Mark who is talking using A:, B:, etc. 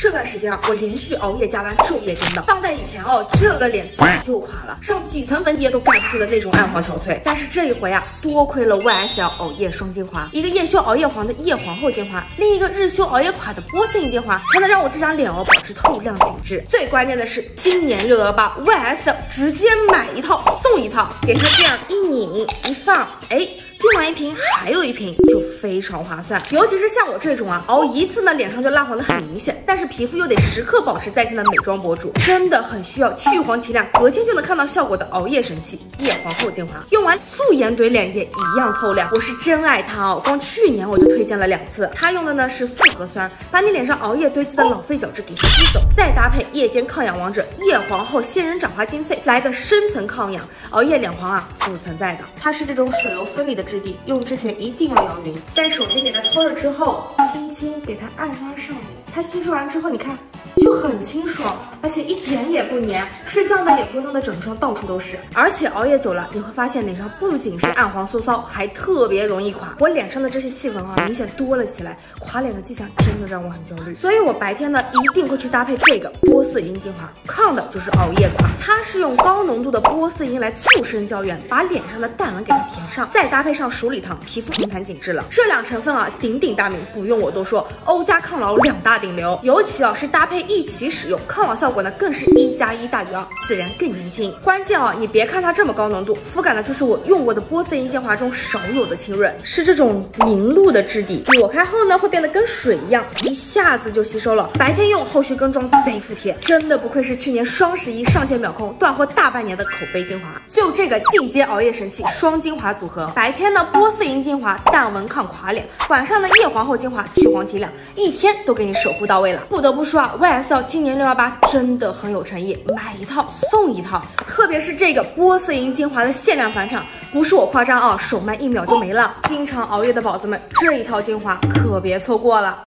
A: 这段时间啊，我连续熬夜加班，昼夜颠倒。放在以前哦，这个脸早就垮了，上几层粉底液都盖不住的那种暗黄憔悴。但是这一回啊，多亏了 YSL 熬夜双精华，一个夜修熬夜黄的夜皇后精华，另一个日修熬夜垮的波斯因精华，才能让我这张脸哦保持透亮紧致。最关键的是，今年618 YSL 直接买一套送一套，给它这样一拧一放，哎。用完一瓶还有一瓶，就非常划算。尤其是像我这种啊，熬一次呢脸上就蜡黄的很明显，但是皮肤又得时刻保持在线的美妆博主，真的很需要去黄提亮，隔天就能看到效果的熬夜神器夜皇后精华。用完素颜怼脸也一样透亮，我是真爱它哦。光去年我就推荐了2次。它用的呢是复合酸，把你脸上熬夜堆积的老废角质给吸走，再搭配夜间抗氧王者夜皇后仙人掌花精粹，来个深层抗氧，熬夜脸黄啊不存在的。它是这种水油分离的质地，用之前一定要摇匀，在手心给它搓热之后，轻轻给它按拉上脸。它吸收完之后，你看就很清爽，而且一点也不粘，睡觉呢也不会弄得整双到处都是。而且熬夜久了，你会发现脸上不仅是暗黄酥骚，还特别容易垮。我脸上的这些细纹啊，明显多了起来，垮脸的迹象真的让我很焦虑。所以我白天呢一定会去搭配这个波斯因精华，抗的就是熬夜垮。它是用高浓度的波斯因来促生胶原，把脸上的淡纹给它填上，再搭配上熟礼糖，皮肤红弹紧致了。这2成分啊鼎鼎大名，不用我多说，欧加抗老2大顶流，尤其是搭配一起使用，抗老效果呢更是1+1大于2，自然更年轻。关键你别看它这么高浓度，肤感呢却是我用过的波斯因精华中少有的清润，是这种凝露的质地，抹开后呢会变得跟水一样，一下子就吸收了。白天用，后续跟妆贼服帖，真的不愧是去年双11上线秒空，断货大半年的口碑精华。就这个进阶熬夜神器双精华组合，白天呢波斯因精华淡纹抗垮脸，晚上呢夜皇后精华去黄提亮，一天都给你守护到位了。不得不说啊 ，YSL 今年618真的很有诚意，买一套送一套。特别是这个波斯因精华的限量返场，不是我夸张啊，首卖1秒就没了。经常熬夜的宝子们，这一套精华可别错过了。